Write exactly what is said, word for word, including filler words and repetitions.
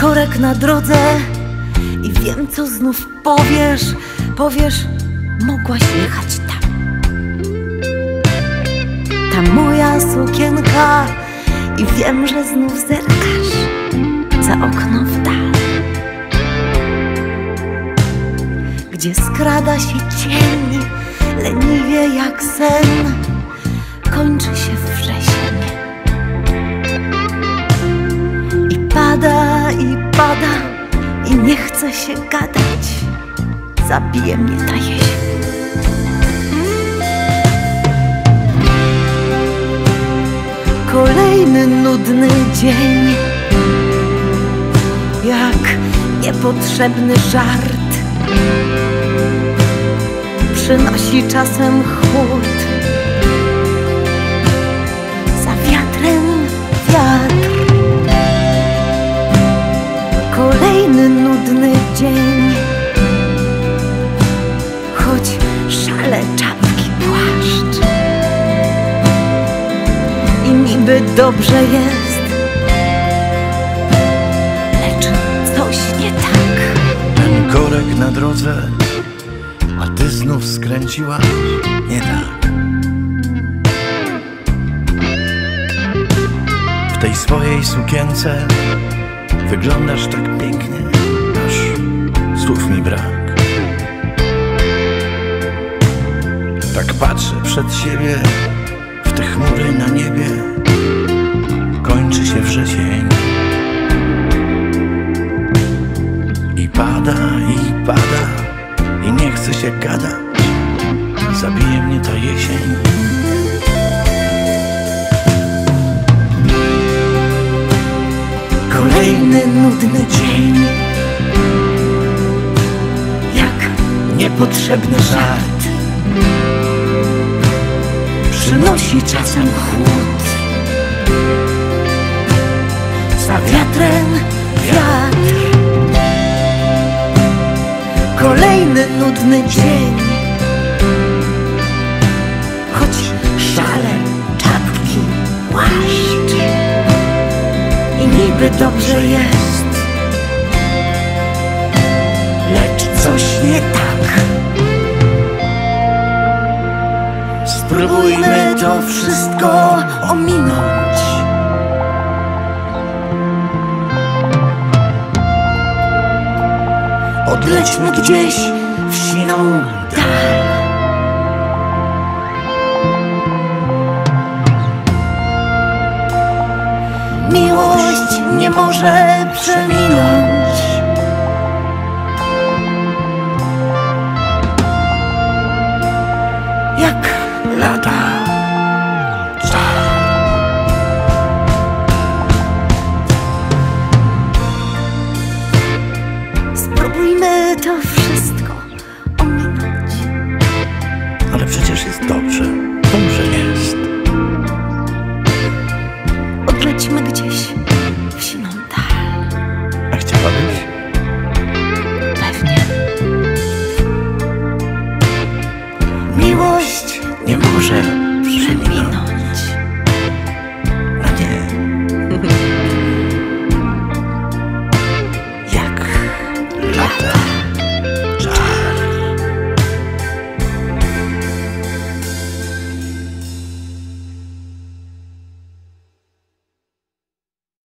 korek na drodze i wiem, co znów powiesz. Powiesz, mogłaś jechać tam. Ta moja sukienka i wiem, że znów zerkasz za okno w dal, gdzie skrada się cień, leniwie jak sen, kończy się wrzesień. I pada, i pada, i nie chce się gadać, zabije mnie ta jesień. Kolejny nudny dzień, jak niepotrzebny żart, przynosi czasem chłód. Za wiatrem wiatr. Kolejny nudny dzień, choć szale, czapki, płaszcz i niby dobrze jest, lecz coś nie tak. Ten korek na drodze, a ty znów skręciłaś nie tak. W tej swojej sukience wyglądasz tak pięknie, aż słów mi brak. Tak patrzę przed siebie, w te chmury na niebie, kończy się wrzesień. I pada, i pada, i nie chce się gadać, zabije mnie ta jesień. Kolejny nudny dzień, jak niepotrzebny żart, przynosi czasem chłód. Za wiatrem wiatr. Kolejny nudny dzień, choć szale, czapki, płaszcz i niby dobrze jest, lecz coś nie tak. Spróbujmy to wszystko ominąć. Odlećmy gdzieś w siną dal. Miłość nie może przeminąć. Jak lata. Spróbujmy to wszystko ominąć. Ale przecież jest dobrze, dobrze jest. Odlećmy gdzieś w siną